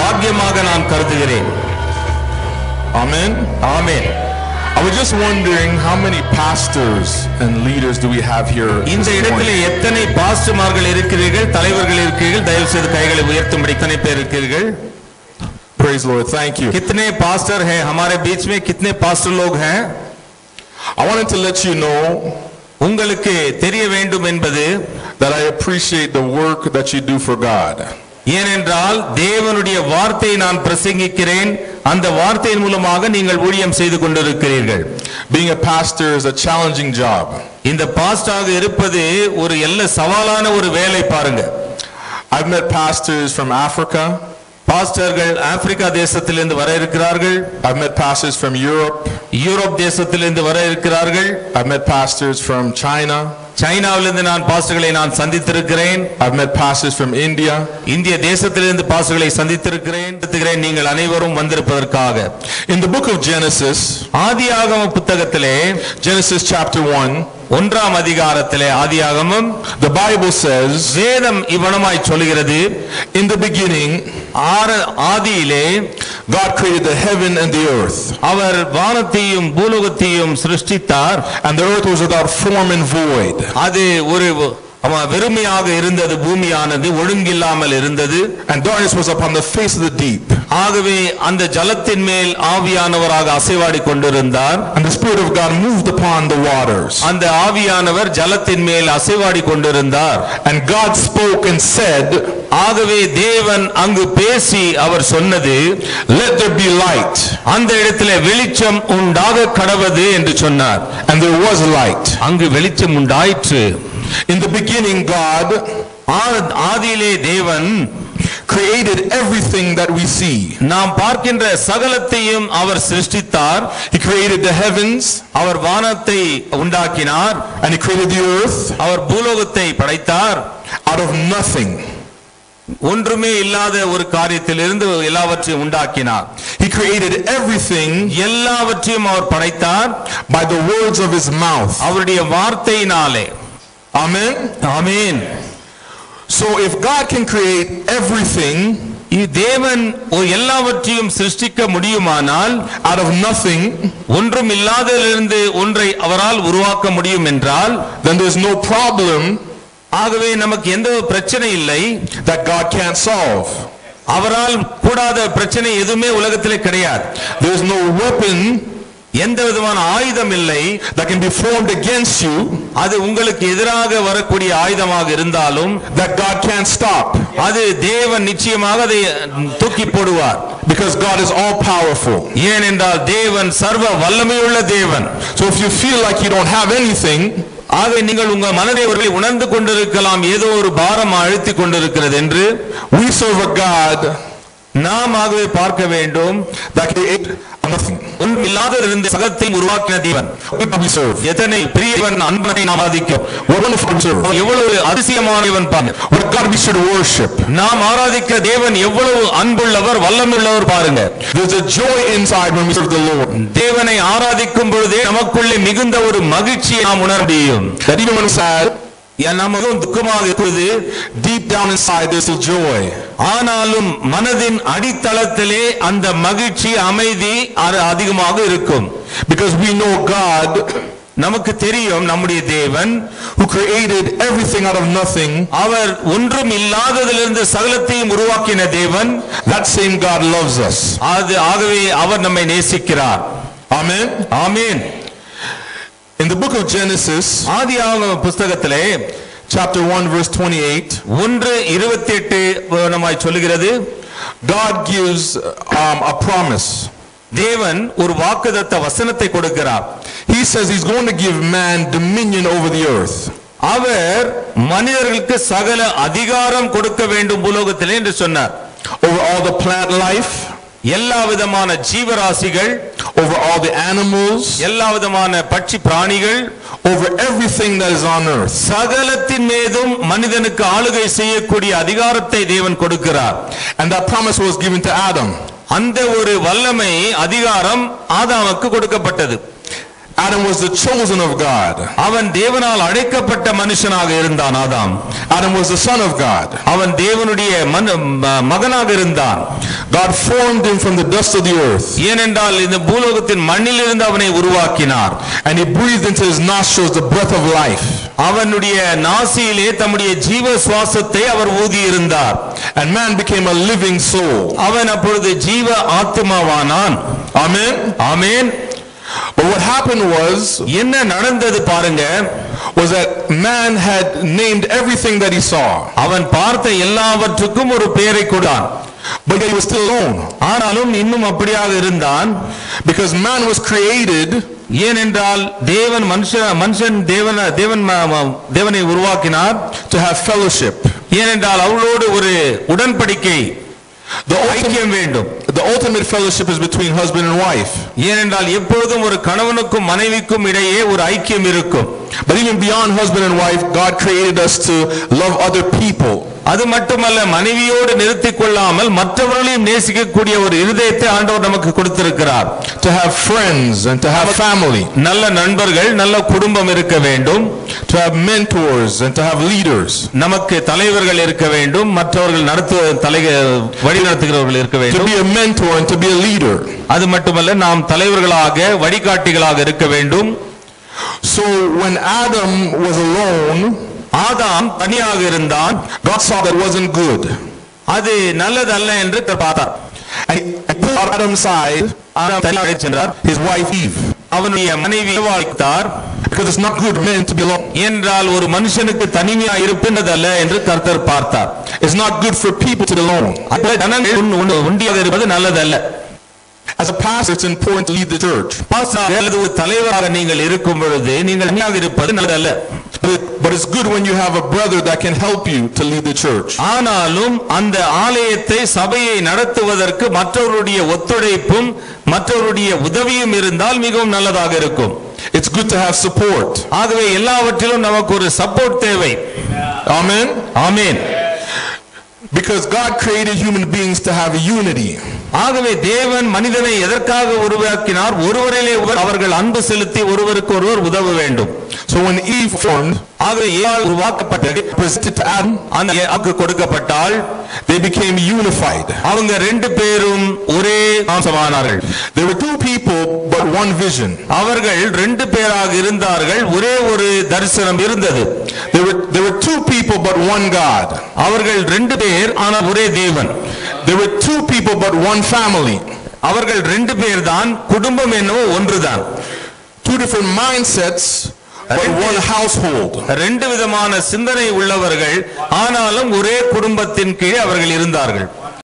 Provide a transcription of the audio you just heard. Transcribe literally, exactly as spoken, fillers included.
பாக்கியமாக நான் கருதுகிறேன். Amen. Amen. I was just wondering how many pastors and leaders do we have here? இந்த இடத்திலே எத்தனை பாஸ்டர்மார்கள் இருக்கிறீர்கள், தலைவர்கள் இருக்கிறீர்கள்? தயவு செய்து கைகளை உயர்த்தும்படி எத்தனை பேர் இருக்கிறீர்கள்? Praise Lord. Thank you. कितने पास्टर हैं हमारे बीच में? कितने पास्टर लोग हैं? I wanted to let you know உங்களுக்கு தெரிய வேண்டும் என்பது that I appreciate the work that you do for God. ஏனென்றால் தேவனுடைய வார்த்தையை நான் பிரசங்கிக்கிறேன், அந்த வார்த்தையின் மூலமாக நீங்கள் ஊழியம் செய்து கொண்டிருக்கிறீர்கள். Being a pastor is a challenging job. இந்த பாஸ்டராக இருப்பது ஒரு எல்ல சவாலான ஒரு வேலை பாருங்க. I've met pastors from Africa. பாஸ்டர்கள் ஆப்பிரிக்கா தேசத்திலிருந்து வர இருக்கிறார்கள். I've met pastors from Europe. Europe தேசத்திலிருந்து வர இருக்கிறார்கள். I've met pastors from China. சைனாவிலிருந்து நான் பாஸ்டர்களை நான் சந்தித்திருக்கிறேன். I've met pastors from India. இந்திய தேசத்திலிருந்து பாஸ்டர்களை சந்தித்திருக்கிறேன். நீங்கள் அனைவரும் வந்திருப்பதற்காக. In the book of Genesis, ஆதியாகம புத்தகத்திலே Genesis chapter one, ஒன்றாம் அதிகாரத்திலே ஆதியாகமம், the Bible says, வேதம் இவ்வனமாய் சொல்கிறது, in the beginning ஆதியிலே God created the heaven and the earth. அவர் வானத்தையும் பூலோகத்தையும் சிருஷ்டித்தார். And the earth was without form and void. அது ஒரு வெறுமையாக இருந்தது, பூமியானது ஒழுங்கில்லாமல் இருந்தது. And darkness was upon the face of the deep. ஆகவே அந்த ஜலத்தின் மேல் ஆவியானவராக அசைவாடி கொண்டிருந்தார். And the Spirit of God moved upon the waters. அந்த ஆவியானவர் ஜலத்தின் மேல் அசைவாடி கொண்டிருந்தார். And God spoke and said, ஆகவே தேவன் அங்கு பேசி அவர் சொன்னது, let there be light. அந்த இடத்திலே வெளிச்சம் உண்டாக கடவது என்று சொன்னார். And there was light. அங்கு வெளிச்சம் உண்டாயிற்று. In the beginning God ஆதியிலே தேவன் created everything that we see. நாம் பார்க்கின்ற சகலத்தையும் அவர் சிருஷ்டித்தார். He created the heavens. அவர் வானத்தை உண்டாக்கினார். And he created the earth. அவர் பூலோகத்தை படைத்தார். Out of nothing. ஒன்றுமே இல்லாத ஒரு காரியத்திலிருந்து எல்லாவற்றையும் உண்டாக்கினார். He created everything எல்லாவற்றையும் அவர் படைத்தார் by the words of his mouth. அவருடைய வார்த்தையினாலே. Amen. Amen. So if God can create everything, தேவன் எல்லாவற்றையும் சிருஷ்டிக்க முடியுமானால், out of nothing, ஒன்றும் இல்லாததிலிருந்து ஒன்றை அவரால் உருவாக்க முடியும் என்றால், then there's no problem ஆகவே நமக்கு எந்த பிரச்சனை இல்லை that God can't solve. அவரால் கூடாத பிரச்சனை எதுவுமே உலகத்திலே கிடையாது. There's no weapon, எந்த விதமான ஆயுதம் இல்லை that can be formed against you, அது உங்களுக்கு எதிராக வரக்கூடிய ஆயுதமாக இருந்தாலும், that God can't stop. அது தேவன் நிச்சயமாக அதை தூக்கி போடுவார். Because God is all powerful. ஏனென்றால் தேவன் சர்வ வல்லமையுள்ள தேவன். So if you feel like you don't have anything, ஆகவே நீங்கள் உங்கள் மனதை ஒருவேளை உணர்ந்து கொண்டிருக்கலாம், ஏதோ ஒரு பாரம் அழுத்தி கொண்டிருக்கிறது என்று. we serve a God நாம் ஆகவே பார்க்க வேண்டும், that created nothing. ஒன்றும் இல்லாததிலிருந்து சகலத்தை உருவாக்கின தேவன். we serve. எத்தனை பிரியவன் அன்பனை நாம் ஆராதிக்கிறோம். What wonderful serve. எவ்வளவு அதிசயமானவன் பாருங்க. What God we should worship. நாம் ஆராதிக்கிற தேவன் எவ்வளவு அன்புள்ளவர், வல்லமையுள்ளவர் பாருங்க. There's a joy inside when we serve the Lord. தேவனை ஆராதிக்கும் பொழுதே நமக்குள்ளே மிகுந்த ஒரு மகிழ்ச்சியை நாம் உணர முடியும். That even when it's sad, நமக்கு துக்கமாக இருக்கிறது, deep down inside there's a joy. ஆனாலும் மனதின் அடித்தளத்திலே அந்த மகிழ்ச்சி, அமைதி அதிகமாக இருக்கும். Because we know God, நமக்கு தெரியும் நம்முடைய தேவன், who created everything out of nothing, அவர் ஒன்றும் இல்லாததிலிருந்து சகலத்தையும் உருவாக்கின தேவன். that same God loves us. அது ஆகவே அவர் நம்மை நேசிக்கிறார். Amen. Amen. In the book of Genesis, ஆதியாகம புத்தகத்திலே chapter one verse twenty-eight, ஒன்று இருபத்தி எட்டு நமக்கு சொல்கிறது, God gives um, a promise. தேவன் ஒரு வாக்குத்தத்த வசனத்தை கொடுக்கிறார். He says he's going to give man dominion over the earth. அவர் மனிதர்களுக்கு சகல அதிகாரம் கொடுக்க வேண்டும் பூலோகத்திலே என்று சொன்னார். Over all the plant life, எல்லா விதமான ஜீவராசிகள், over all the animals, எல்லா விதமான பட்சி பிராணிகள், over everything that is on earth. சகலத்தின் மீதும் மனிதனுக்கு ஆளுகை செய்யக்கூடிய அதிகாரத்தை தேவன் கொடுக்கிறார். And that promise was given to Adam. அந்த ஒரு வல்லமை, அதிகாரம் ஆதாமுக்கு கொடுக்கப்பட்டது. Adam was the chosen of God. அவன் தேவனால் அழைக்கப்பட்ட மனுஷனாக இருந்தான். ஆதாம் Adam was the son of God. அவன் தேவனுடைய மகனாக இருந்தான். God formed him from the dust of the earth. ஏனென்றால் இந்த பூலோகத்தின் மண்ணிலிருந்து அவனை உருவாக்கினார். And he breathed into his nostrils the breath of life. அவனுடைய நாசியிலே தம்முடைய ஜீவ சுவாசத்தை அவர் ஊதி இருந்தார். And man became a living soul. அவன் அப்பொழுது ஜீவ ஆத்துமாவானான். Amen. Amen. But what happened was என்ன நடந்தது பாருங்க, was that man had named everything that he saw. அவன் பார்த்த எல்லாவற்றுக்கும் ஒரு பெயரை கொடுத்தான். But he was still alone. ஆனாலும் இன்னும் அப்படியாக இருந்தான். Because man was created, ஏனென்றால் தேவன் மனுஷன் மனுஷன் தேவன் தேவன் தேவனை உருவாக்கினார் to have fellowship. ஏனென்றால் அவளோடு ஒரு உடன்படிக்கை, The ஐக்கியம் வேண்டும். The ultimate fellowship is between husband and wife. ஏனென்றால் எப்பொழுதும் ஒரு கணவனுக்கும் மனைவிக்கும் இடையே ஒரு ஐக்கியம் இருக்கும். But even beyond husband and wife, God created us to love other people. அது மட்டுமல்ல, மனைவியோடு நிறுத்திக் கொள்ளாமல் மற்றவர்களையும் நேசிக்கக்கூடிய ஒரு இருதயத்தை ஆண்டவர் நமக்கு கொடுத்திருக்கிறார். To have friends and to have family. நல்ல நண்பர்கள், நல்ல குடும்பம் இருக்க வேண்டும். To have mentors and to have leaders. நமக்கு தலைவர்கள் இருக்க வேண்டும், மற்றவர்கள் நடத்து தலை வழி நடத்துகிறவர்கள் இருக்க To வேண்டும். be a mentor and to be a leader. அது மட்டுமல்ல, நாம் தலைவர்களாக வழிகாட்டிகளாக இருக்க வேண்டும். So when Adam was alone, ஆதாம் தனியாக இருந்தான். God saw that wasn't good. அது நல்லதல்ல என்று பார்த்தார். And he put Adam's side ஆதாம் தனியாக சென்றார். his wife Eve. அவனுடைய மனைவி ஏவாளைத்தார். Because it's not good men to be alone. என்றால் ஒரு மனுஷனுக்கு தனிமையா இருப்பதல்ல என்று கர்த்தர் பார்த்தார். It's not good for people to be alone. ஜனங்கள் ஒண்டியாக இருப்பது நல்லதல்ல. As a pastor, it's important to lead the church. அல்லது ஒரு தலைவராக நீங்கள் இருக்கும் பொழுது நீங்கள் தனியாக இருப்பது நல்லதல்ல. But it's good when you have a brother that can help you to lead the church. ஆனாலும் அந்த ஆலயத்தை சபையை நடத்துவதற்கு மற்றவருடைய ஒத்துழைப்பும் மற்றவருடைய உதவியும் இருந்தால் மிகவும் நல்லதாக இருக்கும். It's good to have support. ஆகவே எல்லாவற்றிலும் நமக்கு ஒரு சப்போர்ட் தேவை. Amen. Amen. Because God created human beings to have unity. ஆகவே தேவன் மனிதனை எதற்காக உருவாக்கினார்? ஒருவரிலே அவர்கள் அன்பு செலுத்தி ஒருவருக்கு ஒருவர் உதவ வேண்டும். So when Eve formed, ஆகவே ஏவாள் உருவாக்கப்பட்டது, presented to Adam, அந்த ஏவாளுக்கு கொடுக்கப்பட்டால் they became unified. அவங்க ரெண்டு பேரும் ஒரே மாம்சமானார்கள். There were two people but one vision. அவர்கள் ரெண்டு பேராக இருந்தார்கள், ஒரே ஒரு தரிசனம் இருந்தது. There were there were two people but one God. அவர்கள் ரெண்டு பேர் ஆனால் ஒரே தேவன். There were two people but one family. அவர்கள் ரெண்டு பேர் தான், குடும்பம் என்னவோ ஒன்றுதான். Two different mindsets but one household. ரெண்டு விதமான சிந்தனை உள்ளவர்கள், ஆனாலும் ஒரே குடும்பத்தின் கீழ் அவர்கள் இருந்தார்கள்.